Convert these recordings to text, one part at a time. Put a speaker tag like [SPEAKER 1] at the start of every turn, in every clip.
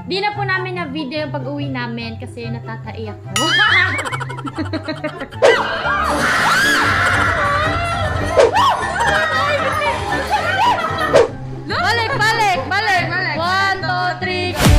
[SPEAKER 1] Di na po namin na video yung pag-uwi namin kasi natatai ako. Balik, balik, balik. 1, 2, 3.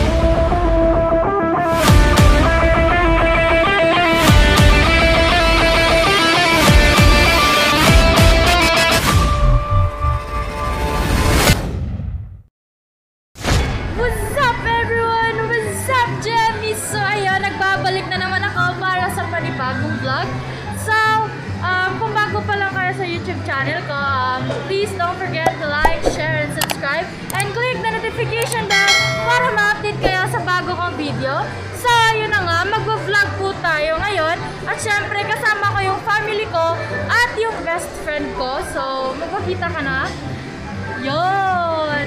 [SPEAKER 1] What's up everyone? What's up Jemmy? So ayun, nagbabalik na naman ako para sa panibagong vlog. So, kung bago pa lang kayo sa YouTube channel ko, please don't forget to like, share, and subscribe. And click the notification bell para ma-update kayo sa bago kong video. So, ayun na nga, mag-vlog po tayo ngayon. At syempre, kasama ko yung family ko at yung best friend ko. So, magpakita ka na. Yun!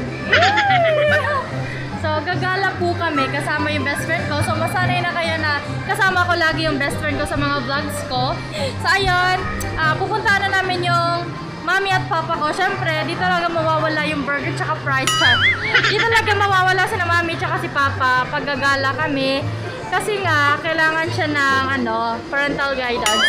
[SPEAKER 1] So, gagala po kami kasama yung best friend ko. So, masanay na kayo na kasama ko lagi yung best friend ko sa mga vlogs ko. So, ayun, pupunta na namin yung mami at papa ko. Siyempre, di talaga mawawala yung burger tsaka fries. Di talaga mawawala si na mami tsaka si papa pag gagala kami. Kasi nga, kailangan siya ng parental guidance.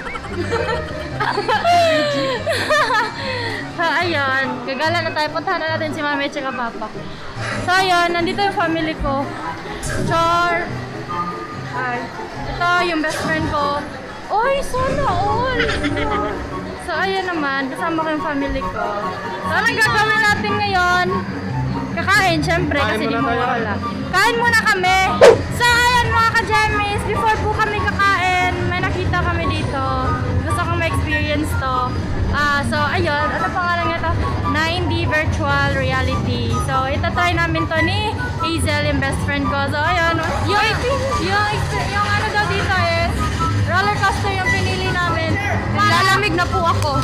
[SPEAKER 1] So, ayun, gagala na tayo. Puntahan na natin si mami at tsaka papa. So, ayun, nandito yung family ko. Char. Hi. Ito, yung best friend ko. Oy, sana all. So, ayun naman, kasama ko yung family ko. So, anong gagawin natin ngayon? Kakain, syempre, kasi di mawawala. Kain muna kami. So, ayun mga ka-Jemmies, before po kami kakain, may nakita kami dito. Gusto kong ma-experience to. So, ayun, ano pangalan nga to? 9D Virtual Reality. So, itatry namin to ni Hazel, yung best friend ko. So, ayun, yung ano daw dito is roller coaster yung pinili namin. Lalamig na po ako.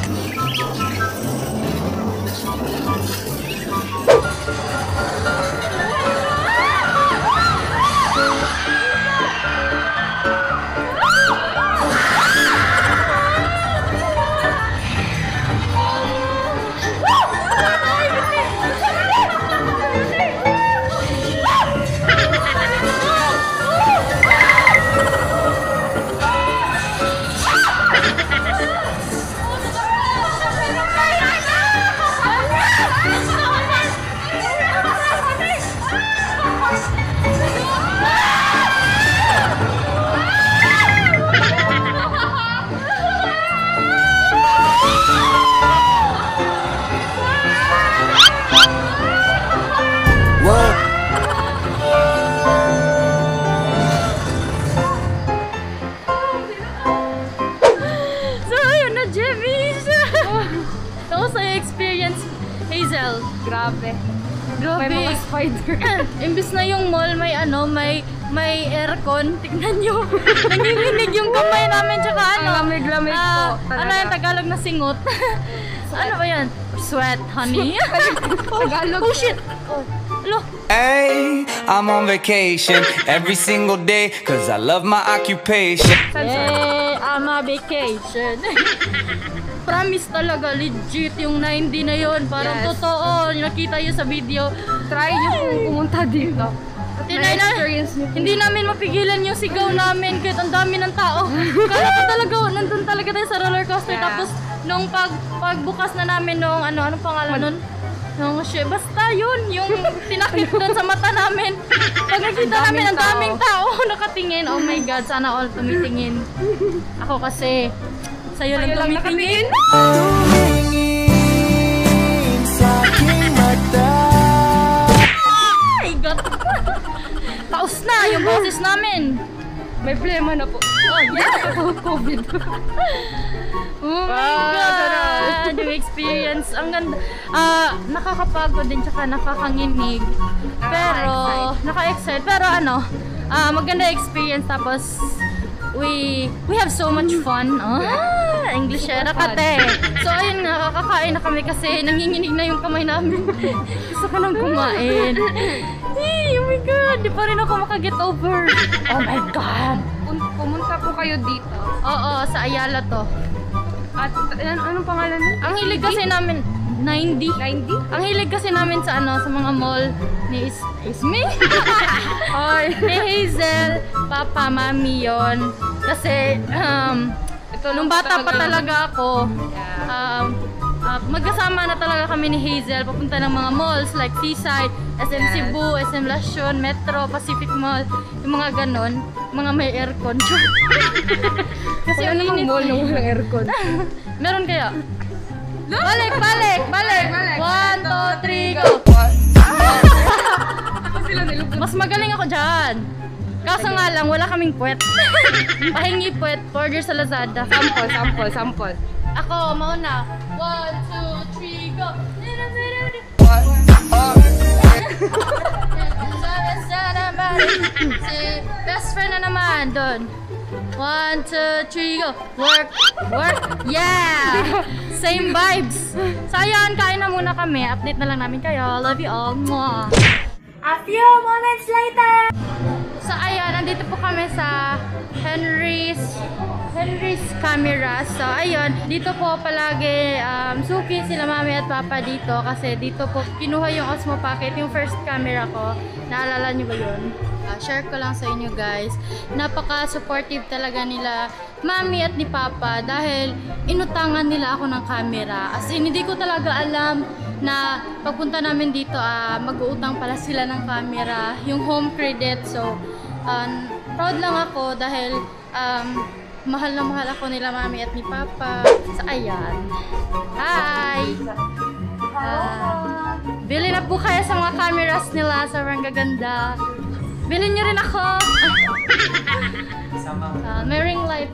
[SPEAKER 1] Hazel.
[SPEAKER 2] Grabe.
[SPEAKER 1] Grabe.
[SPEAKER 2] May mga spider.
[SPEAKER 1] Imbis na yung mall may aircon. Tignan nyo. Nanginginig yung kamay namin tsaka
[SPEAKER 2] Ang lamig-lamig po.
[SPEAKER 1] Ano yung Tagalog na singot? Ano ba yan? Sweat, honey.
[SPEAKER 2] Tagalog.
[SPEAKER 1] Oh shit. Hello.
[SPEAKER 3] Hey, I'm on vacation every single day cause I love my occupation.
[SPEAKER 1] Yay, I'm on vacation. Promise talaga, legit yung 9D na yun. Parang
[SPEAKER 2] Yes.
[SPEAKER 1] totoo. Nakita yun sa video.
[SPEAKER 2] Try nyo kung pumunta dito. At
[SPEAKER 1] Tinay na,
[SPEAKER 2] experience nyo.
[SPEAKER 1] hindi namin mapigilan yung sigaw namin kahit ang dami ng tao. Kaya ko talaga, nandun talaga tayo sa roller coaster.
[SPEAKER 2] Yeah.
[SPEAKER 1] Tapos, nung pagbukas na namin nung anong pangalan nun? Nung basta yun, yung tinakip doon sa mata namin. Pag nakita namin ang daming tao nakatingin. Oh my God, sana all tumitingin. Ako kasi, sa'yo lang tumitingin.
[SPEAKER 3] Tumingin sa aking mata.
[SPEAKER 1] My God! Taos na yung boses namin.
[SPEAKER 2] May plema na po.
[SPEAKER 1] Oh, yeah!
[SPEAKER 2] COVID.
[SPEAKER 1] Oh my God! Yung experience, ang ganda. Nakakapagod din tsaka nakakanginig. Pero, naka-excite. Pero maganda experience. Tapos, we have so much fun. Englishera ka, te. So, ayun nga, kakakain na kami kasi nanginginig na yung kamay namin. Gusto ko nang kumain. Hey, oh my God! Di pa rin ako makaget over. Oh my God!
[SPEAKER 2] Pumunta po kayo dito.
[SPEAKER 1] Oo, sa Ayala to.
[SPEAKER 2] At anong pangalan nun?
[SPEAKER 1] Ang hilig kasi namin, 90.
[SPEAKER 2] 90?
[SPEAKER 1] Ang hilig kasi namin sa sa mga mall ni Isme. Ni Hazel, Papa, Mami yon. Kasi nung bata pa talaga ako, magkasama na talaga kami ni Hazel papunta ng mga malls like Seaside, SM Cebu, SM Lasyon, Metro, Pacific Mall, yung mga ganon, mga may aircon.
[SPEAKER 2] Kasi ano namang mall na walang aircon?
[SPEAKER 1] Meron kaya? Balik! 1, 2, 3, go! Mas magaling ako dyan. Kaso nga lang, wala kaming puwet. Pahingi puwet, order sa Lazada.
[SPEAKER 2] Sample.
[SPEAKER 1] Ako, mauna. 1, 2, 3, go! Si best friend na naman, doon. 1, 2, 3, go! Work! Yeah! Same vibes! So ayan, kain na muna kami. Update na lang namin kayo. Love you all. Mwah! A few moments later! So ayan, nandito po kami sa Henry's Camera. So ayun, dito po palagi suki sila mami at papa dito kasi dito po kinuha yung Osmo Pocket, yung first camera ko. Naalala nyo ba yun? Share ko lang sa inyo guys. Napaka-supportive talaga nila mami at ni papa dahil inutangan nila ako ng camera. As in, hindi ko talaga alam na pagpunta namin dito mag-uutang pala sila ng camera, yung home credit. So proud lang ako dahil mahal na mahal ako nila mami at ni papa. So ayan, hi! Bili na po kayo sa mga cameras nila, sobrang gaganda. Bilhin nyo rin ako. May ring light.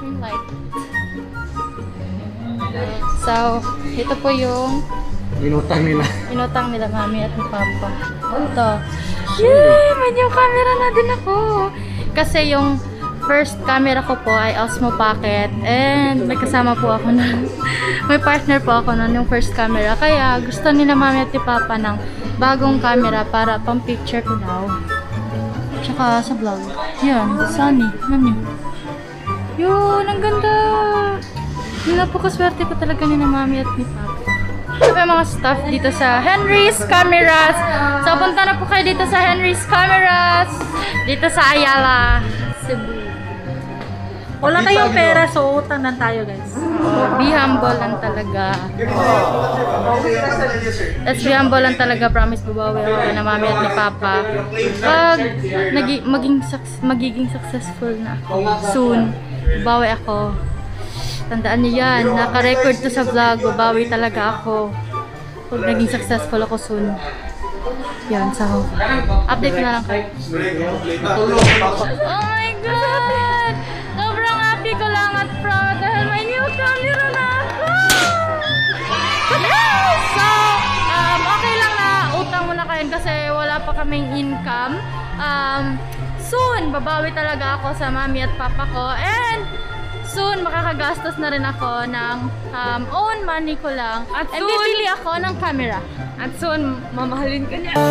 [SPEAKER 1] So ito po yung inutang nila mami at ni papa. Ito. Yay! May new camera na din ako. Kasi yung first camera ko po ay Osmo Pocket. And may kasama po ako nun. May partner po ako nun yung first camera. Kaya gusto nila mami at ni papa ng bagong camera para pang picture ko daw. Tsaka sa vlog. Yan, sunny. Ano yun? Yun, ang ganda! Napakaswerte ko talaga ni na mami at ni papa. Ito yung mga stuff dito sa Henry's Cameras. So, punta na po kayo dito sa Henry's Cameras. Dito sa Ayala, Cebu.
[SPEAKER 4] Wala tayong pera, so utang lang tayo guys.
[SPEAKER 1] Be humble lang talaga. Let's be humble lang talaga. Promise, babawi ako na mami at ni papa. Pag magiging successful na ako soon, babawi ako. Tandaan niyo yan, naka-record to sa vlog, babawi talaga ako pag naging successful ako soon. Yan, so update na lang kayo. Oh my God! Sobrang happy ko lang at proud dahil may new camera na ako! Yes! So, okay lang na utang muna kayo kasi wala pa kaming income. Soon, babawi talaga ako sa mami at papa ko, and soon, makakagastos na rin ako ng own money ko lang. At soon, bibili ako ng camera.
[SPEAKER 2] At soon, mamahalin ka niya.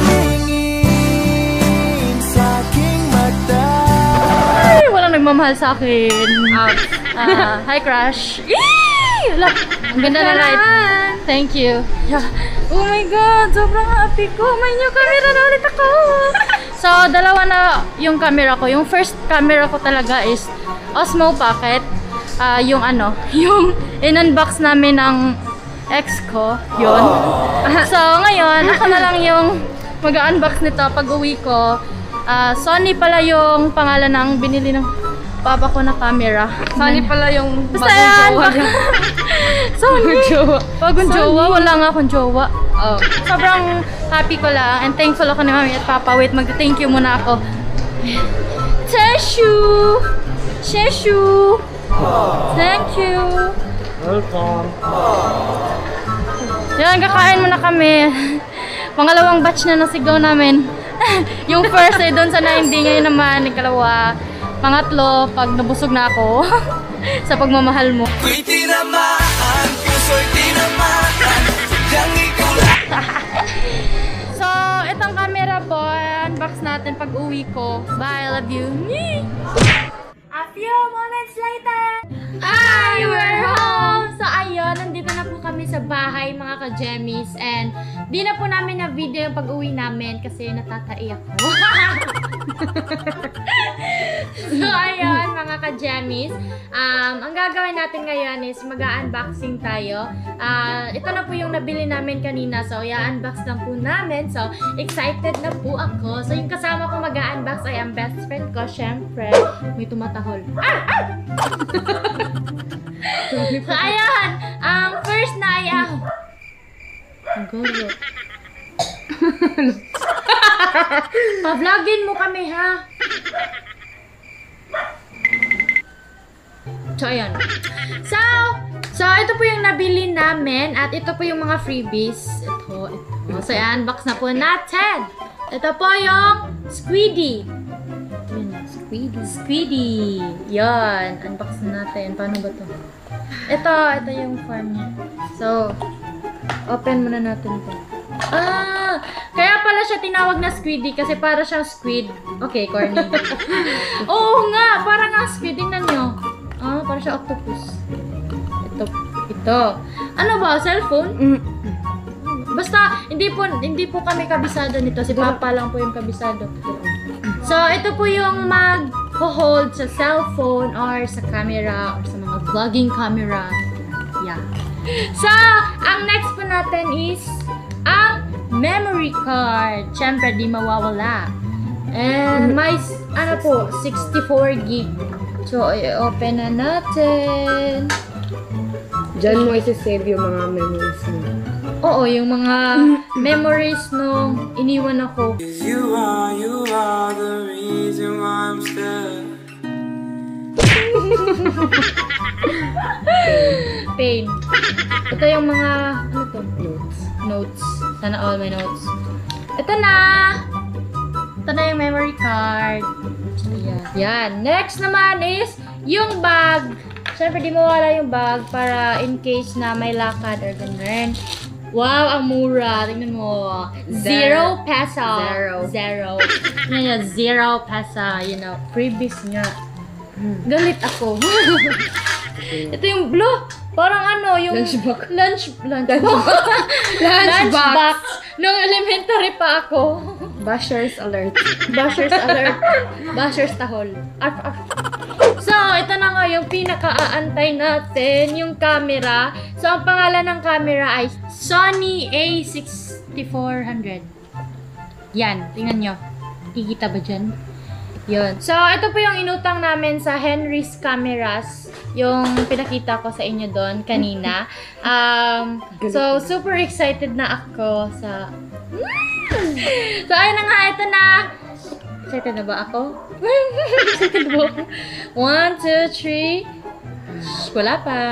[SPEAKER 1] Ay, walang nagmamahal sa akin. Hi, crush. Eee! Ang ganda na light. Thank you. Yeah. Oh my God, sobrang happy ko. May new camera na ulit ako. So, dalawa na yung camera ko. Yung first camera ko talaga is Osmo Pocket. Yung yung in-unbox namin ng ex ko. Yun. So, ngayon, ako na lang yung mag-unbox nito pag uwi ko. Sony pala yung pangalan ng binili ng papa ko na camera.
[SPEAKER 2] Sony pala yung
[SPEAKER 1] bagong jowa niya. Sony! Bagong jowa? Wala nga akong jowa.
[SPEAKER 2] Oh.
[SPEAKER 1] Sobrang happy ko lang and thankful ako ni mami at papa. Wait, mag-thank you muna ako. Tissue! Tissue! Thank you!
[SPEAKER 4] Welcome!
[SPEAKER 1] Yan, kakain muna kami. Pangalawang batch na nasigaw namin. Yung first ay doon sa 90, ngayon naman, ikalawa. Pangatlo, pag nabusog na ako sa pagmamahal mo. So, itong camera po, unbox natin pag uwi ko. Bye, love you. A few moments later, we're home! So, ayun, nandito na po kami sa bahay mga ka-Gemmies and di na po namin na video yung pag-uwi namin kasi natatai ako. So ayun mga ka-Gemmies, ang gagawin natin ngayon is mag-unboxing tayo. Ito na po yung nabili namin kanina, so i-unbox lang po namin. So excited na po ako. So yung kasama ko mag-unbox ay ang best friend ko, syempre. May tumatahol. So ayun, ang first na ay ang gulo. Pa-vlogin mo kami ha. So ayun. So ito po yung nabili namin at ito po yung mga freebies. Ito. So i-unbox na po natin. Ito po yung Squiddy. Squiddy. Yan. Unbox natin. Paano ba to? Ito yung form niya. So, open muna natin to. Kaya pala siya tinawag na Squiddy kasi para siyang squid. Okay, corny. Oo nga, parang nga squid. Tingnan nyo. Para siya octopus. Ito. Ano ba? Cellphone? Basta, hindi po kami kabisado nito. Si Papa lang po yung kabisado. So, ito po yung mag-hold sa cellphone or sa camera or sa mga vlogging camera. Yeah. So, ang next po natin is ang memory card. Siyempre, di mawawala. And may, 64 gig. So, i-open na natin.
[SPEAKER 2] Diyan mo isi-save yung mga memories mo.
[SPEAKER 1] Oo, yung mga memories nung iniwan ako.
[SPEAKER 3] You are the reason why I'm still.
[SPEAKER 1] Pain. Ito yung mga, ano to?
[SPEAKER 2] Notes.
[SPEAKER 1] Notes. Sana all my notes. Ito na! Ito na yung memory card. Ayan. Yan. Next naman is yung bag. Siyempre, di mawala yung bag para in case na may lakad or ganun. Wow, ang mura. Tingnan mo. 0 peso. Zero. Tingnan nyo, 0 peso. You know, freebies nga. Galit ako. Ito yung blue. Parang ano, yung... Lunchbox. Nung elementary pa ako.
[SPEAKER 2] Bashers alert.
[SPEAKER 1] Bashers alert. Bashers tahol. So, ito na nga yung pinaka-aantay natin, yung camera. So, ang pangalan ng camera ay Sony A6400. Yan, tingnan nyo. Kikita ba dyan? Yun. So, ito po yung inutang namin sa Henry's Cameras. Yung pinakita ko sa inyo doon kanina. So, super excited na ako sa... So, ayun na nga, ito na. Excited na ba ako? Excited ba ako? 1, 2, 3. Wala pa.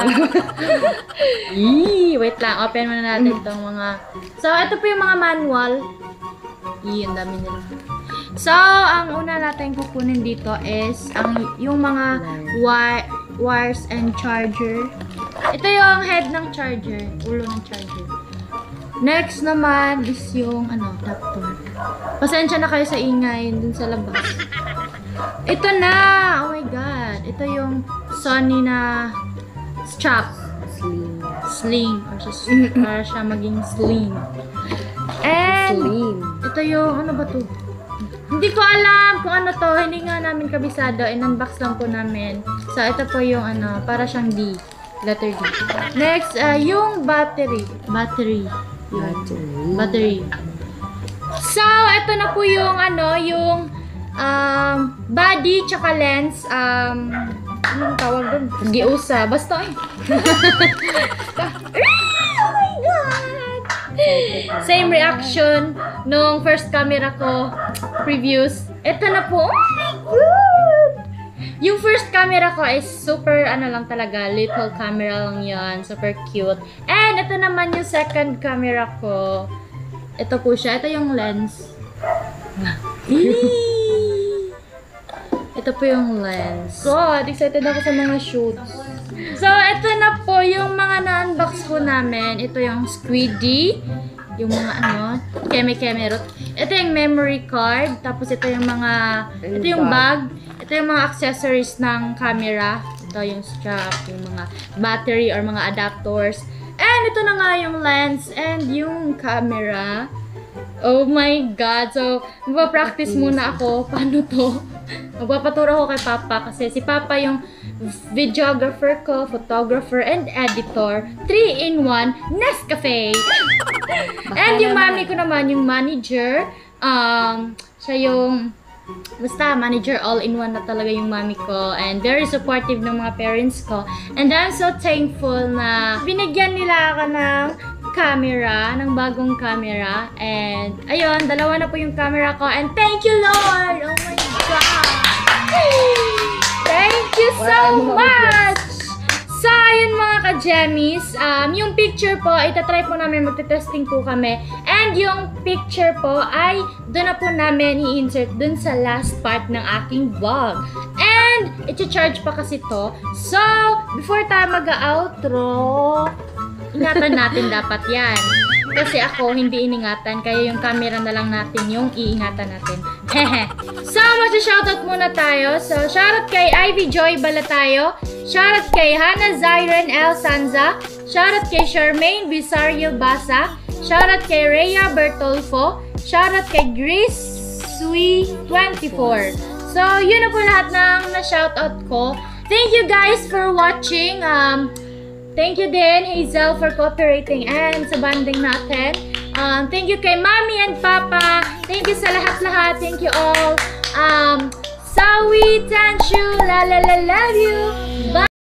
[SPEAKER 1] Wait lang. Open muna natin itong mga... So, ito po yung mga manual. Ang dami nila. So, ang una natin kukunin dito is yung mga wires and charger. Ito yung head ng charger. Ulo ng charger. Next naman is yung adapter. Pasensya na kayo sa ingay dun sa labas. Ito na! Oh my god. Ito yung Sony na strap. Sling. Para siya maging sling. And ito yung, ano ba to? Hindi ko alam kung ano to. Hindi nga namin kabisado. In-unbox lang po namin. So, ito po yung para siyang D. Letter D. Next, yung battery. Battery. So, ito na po yung yung body tsaka lens. Anong tawag doon? Giusa. Basta Oh my God! Same reaction nung first camera ko. Previous. Ito na po. Oh my God! Yung first camera ko is super, lang talaga, little camera lang yan. Super cute. And ito naman yung second camera ko. Ito po siya. Ito yung lens. Ito po yung lens. God, excited ako sa mga shoots. So, ito na po yung mga na-unbox ko namin. Ito yung Squiddy. Yung mga keme-keme. Ito yung memory card. Tapos ito yung mga, ito yung bag. Ito yung mga accessories ng camera. Ito yung strap, yung mga battery or mga adapters. And ito na nga yung lens and yung camera. Oh my God! So, magpa-practice muna ako. Paano to? Magpapaturo ako kay Papa kasi si Papa yung videographer ko, photographer, and editor. 3-in-1 Nescafe! And yung mami ko naman, yung manager. Siya yung basta manager, all-in-one na talaga yung mami ko, and very supportive ng mga parents ko, and I'm so thankful na binigyan nila ako ng camera, ng bagong camera, and ayun, dalawa na po yung camera ko, and thank you Lord! Oh my God! Thank you so much! So, ayun mga ka-Gemmies, yung picture po, itatry po namin, magte-testing po kami. And yung picture po ay doon na po namin i-insert doon sa last part ng aking vlog. And, iti-charge pa kasi to. So, before tayo mag-outro, ingatan natin dapat yan. Kasi ako, hindi iningatan. Kaya yung camera na lang natin yung iingatan natin. So, mag-shoutout muna tayo. So, shoutout kay Ivy Joy Balatayo. Shoutout kay Hannah Zyren L. Sanza. Shoutout kay Charmaine Visario Basa. Shoutout kay Rhea Bertolfo. Shoutout kay Grace Sui 24. So, yun na po lahat ng na-shoutout ko. Thank you guys for watching. Thank you din, Hazel, for cooperating and sa banding natin. Thank you kay Mommy and Papa. Thank you sa lahat-lahat. Thank you all. Sawi, Tanshu, la la la, love you. Bye!